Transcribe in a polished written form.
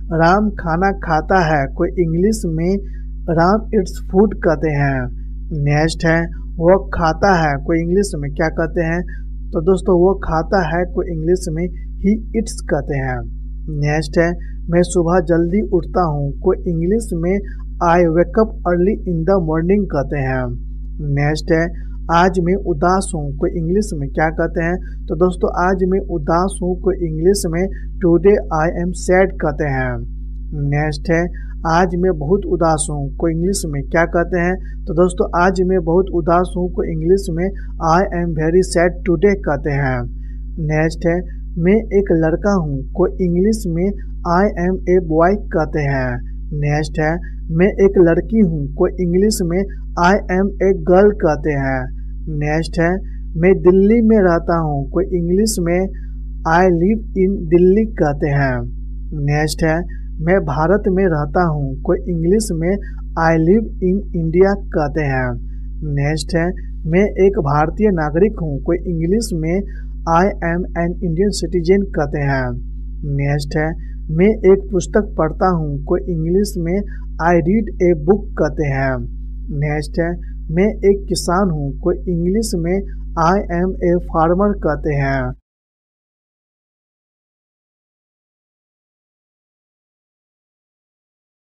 राम खाना खाता है, कोई इंग्लिश में राम इट्स फूड कहते हैं। नेक्स्ट है वो खाता है, कोई इंग्लिश में क्या कहते हैं? तो दोस्तों वो खाता है कोई इंग्लिश में ही इट्स कहते हैं। नेक्स्ट है मैं सुबह जल्दी उठता हूँ, कोई इंग्लिश में I wake up early in the morning कहते हैं। नेक्स्ट है आज मैं उदास हूँ, कोई इंग्लिश में क्या कहते हैं? तो दोस्तों आज मैं उदास हूँ कोई इंग्लिश में टुडे आई एम सैड कहते हैं। नेक्स्ट है आज मैं बहुत उदास हूँ, कोई इंग्लिश में क्या कहते हैं? तो दोस्तों आज मैं बहुत उदास हूँ कोई इंग्लिश में I am very sad today कहते हैं। नेक्स्ट है मैं एक लड़का हूँ, कोई इंग्लिश में आई एम ए बॉय कहते हैं। नेक्स्ट है मैं एक लड़की हूँ, कोई इंग्लिश में आई एम ए गर्ल कहते हैं। नेक्स्ट है मैं दिल्ली में रहता हूँ, कोई इंग्लिश में आई लिव इन दिल्ली कहते हैं। नेक्स्ट है मैं भारत में रहता हूँ, कोई इंग्लिश में आई लिव इन इंडिया कहते हैं। नेक्स्ट है मैं एक भारतीय नागरिक हूँ, कोई इंग्लिश में I am an Indian citizen कहते हैं। नेक्स्ट है मैं एक पुस्तक पढ़ता हूँ, कोई इंग्लिश में आई रीड ए बुक कहते हैं। नेक्स्ट है मैं एक किसान हूँ, कोई इंग्लिश में आई एम ए फार्मर कहते हैं।